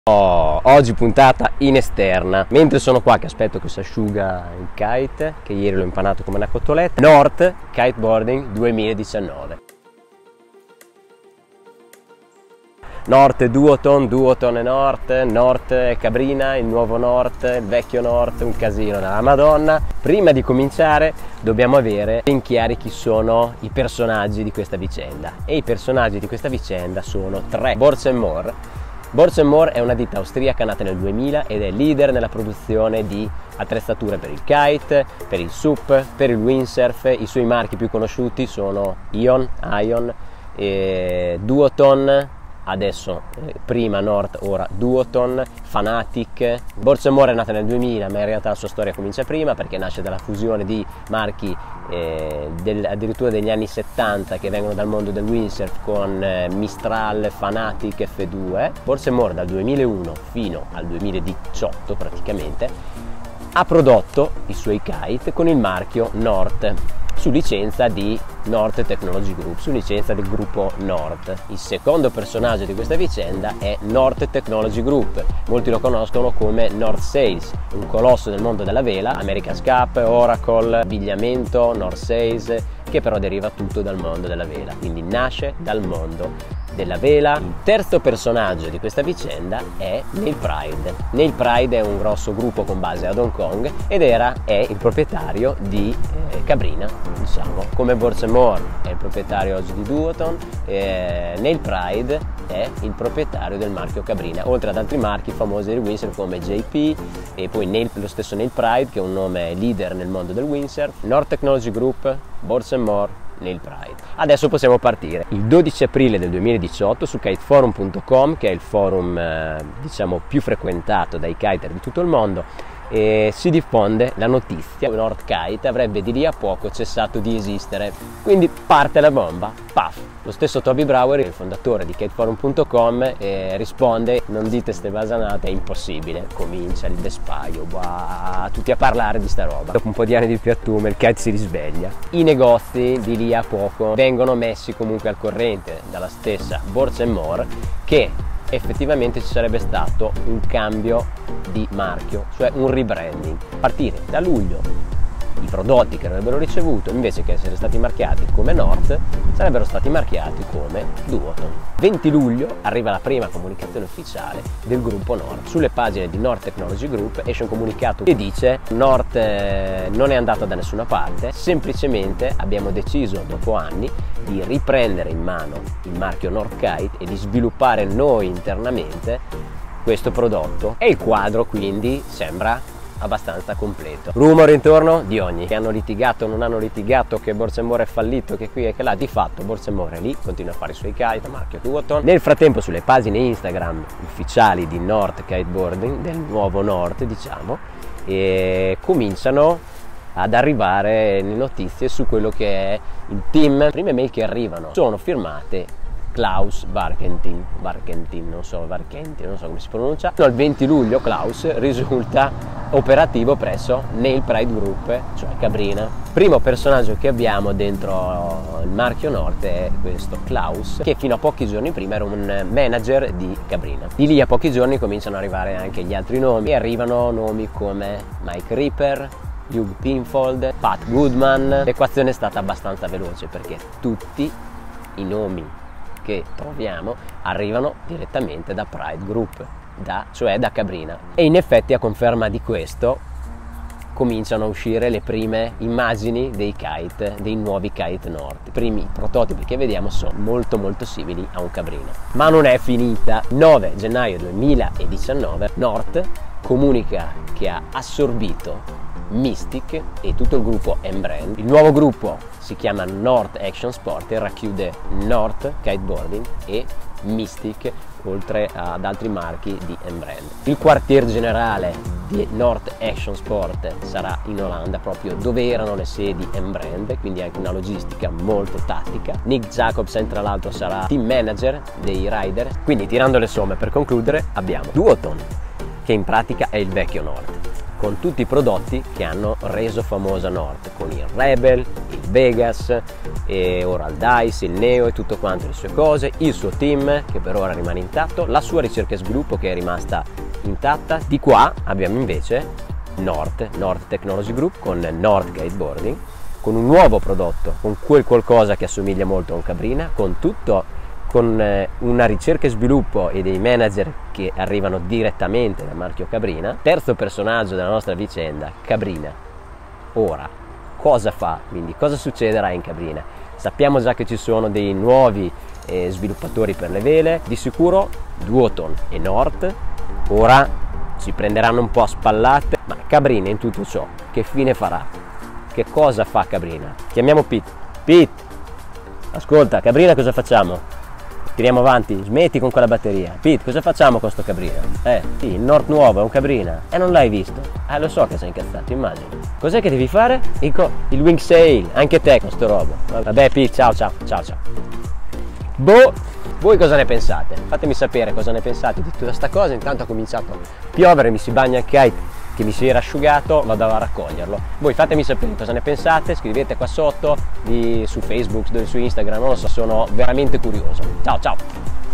Oggi puntata in esterna, mentre sono qua che aspetto che si asciuga il kite, che ieri l'ho impanato come una cotoletta. North Kiteboarding 2019. North Duoton e North e Cabrina, il nuovo North, il vecchio North, un casino della Madonna. Prima di cominciare dobbiamo avere ben chiari chi sono i personaggi di questa vicenda, e i personaggi di questa vicenda sono tre. Boards & More. Boards & More è una ditta austriaca nata nel 2000 ed è leader nella produzione di attrezzature per il kite, per il SUP, per il windsurf. I suoi marchi più conosciuti sono Ion, Duoton, adesso prima North, ora Duoton, Fanatic. Boards & More è nata nel 2000, ma in realtà la sua storia comincia prima, perché nasce dalla fusione di marchi addirittura degli anni 70 che vengono dal mondo del windsurf, con Mistral, Fanatic, F2. Boards & More dal 2001 fino al 2018 praticamente ha prodotto i suoi kite con il marchio North, su licenza di North Technology Group, su licenza del gruppo North. Il secondo personaggio di questa vicenda è North Technology Group. Molti lo conoscono come North Sails, un colosso del mondo della vela, America's Cup, Oracle, abbigliamento, North Sails, che però deriva tutto dal mondo della vela, quindi nasce dal mondo della vela. Il terzo personaggio di questa vicenda è Neil Pride. Neil Pride è un grosso gruppo con base ad Hong Kong ed è il proprietario di Cabrina, diciamo, come Boards & More è il proprietario oggi di Duoton. Neil Pride è il proprietario del marchio Cabrina, oltre ad altri marchi famosi del windsurf come JP e poi lo stesso Neil Pride, che è un nome leader nel mondo del windsurf. North Technology Group, Boards & More, Neil Pride. Adesso possiamo partire. Il 12 aprile del 2018 su kiteforum.com, che è il forum diciamo più frequentato dai kiter di tutto il mondo, si diffonde la notizia che North Kite avrebbe di lì a poco cessato di esistere. Quindi parte la bomba, paf! Lo stesso Toby Brower, il fondatore di kiteforum.com, risponde: non dite ste basanate, è impossibile. Comincia il vespaio, tutti a parlare di sta roba. Dopo un po' di anni di piattume il kite si risveglia. I negozi di lì a poco vengono messi comunque al corrente dalla stessa Boards & More che effettivamente ci sarebbe stato un cambio di marchio, cioè un rebranding. A partire da luglio i prodotti che avrebbero ricevuto, invece che essere stati marchiati come North, sarebbero stati marchiati come Duoton. 20 luglio arriva la prima comunicazione ufficiale del gruppo North. Sulle pagine di North Technology Group esce un comunicato che dice: North non è andata da nessuna parte, semplicemente abbiamo deciso dopo anni di riprendere in mano il marchio North Kite e di sviluppare noi internamente questo prodotto, e il quadro quindi sembra abbastanza completo. Rumore intorno di ogni, che hanno litigato, non hanno litigato, che Boards & More è fallito, che qui e che là. Di fatto Boards & More è lì, continua a fare i suoi kite, marchio Duoton. Nel frattempo sulle pagine Instagram ufficiali di North Kiteboarding, del nuovo North diciamo, cominciano ad arrivare le notizie su quello che è il team. Le prime mail che arrivano sono firmate Klaus Varkentin, non so come si pronuncia. Al 20 luglio Klaus risulta operativo presso Neil Pride Group, cioè Cabrina. Primo personaggio che abbiamo dentro il marchio North è questo Klaus, che fino a pochi giorni prima era un manager di Cabrina. Di lì a pochi giorni cominciano ad arrivare anche gli altri nomi, e arrivano nomi come Mike Ripper, Hugh Pinfold, Pat Goodman. L'equazione è stata abbastanza veloce, perché tutti i nomi che troviamo arrivano direttamente da Pride Group, cioè da Cabrina. E in effetti, a conferma di questo, cominciano a uscire le prime immagini dei kite, dei nuovi kite North. I primi prototipi che vediamo sono molto simili a un Cabrina. Ma non è finita. 9 gennaio 2019 North comunica che ha assorbito Mystic e tutto il gruppo M-Brand. Il nuovo gruppo si chiama North Action Sport e racchiude North Kiteboarding e Mystic, oltre ad altri marchi di M-Brand. Il quartier generale di North Action Sport sarà in Olanda, proprio dove erano le sedi M-Brand, quindi anche una logistica molto tattica. Nick Jacobsen tra l'altro sarà team manager dei rider. Quindi, tirando le somme, per concludere, abbiamo Duoton, che in pratica è il vecchio North, con tutti i prodotti che hanno reso famosa North, con il Rebel, il Vegas, e ora il DICE, il Neo e tutto quanto, le sue cose, il suo team che per ora rimane intatto, la sua ricerca e sviluppo che è rimasta intatta. Di qua abbiamo invece Nord Technology Group con Nord Kiteboarding, con un nuovo prodotto, con quel qualcosa che assomiglia molto a un Cabrina, con una ricerca e sviluppo e dei manager che arrivano direttamente dal marchio Cabrina. Terzo personaggio della nostra vicenda, Cabrina. Ora, cosa fa? Quindi cosa succederà in Cabrina? Sappiamo già che ci sono dei nuovi sviluppatori per le vele, di sicuro Duotone e Nord ora si prenderanno un po' a spallate, ma Cabrina in tutto ciò che fine farà? Che cosa fa Cabrina? Chiamiamo Pete. Pete, ascolta, Cabrina cosa facciamo? Tiriamo avanti, smetti con quella batteria. Pete, cosa facciamo con sto Cabrina? Sì, il Nord nuovo è un Cabrina. E non l'hai visto? Lo so che sei incazzato, immagino. Cos'è che devi fare? Il wing sail, anche te con sto robo. Vabbè Pete, ciao. Boh, voi cosa ne pensate? Fatemi sapere cosa ne pensate di tutta sta cosa. Intanto ha cominciato a piovere, mi si bagna il kite che mi si era asciugato, vado a raccoglierlo. Voi fatemi sapere cosa ne pensate, scrivete qua sotto, su Facebook, su Instagram, non lo so, sono veramente curioso. Ciao!